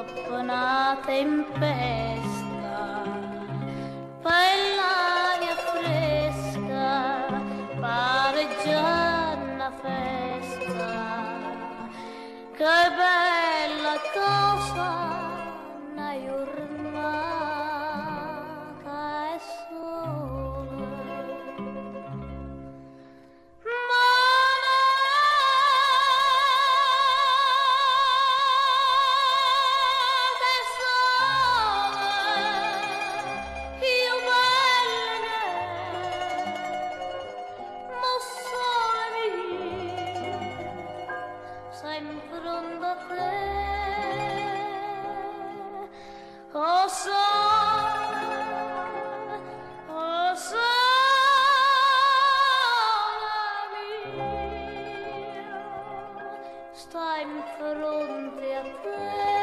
una tempesta, per l'aria fresca, pare già una festa, che bella cosa, una giornata è sola. Sempre da te, oh sole mia, sta in fronte a te.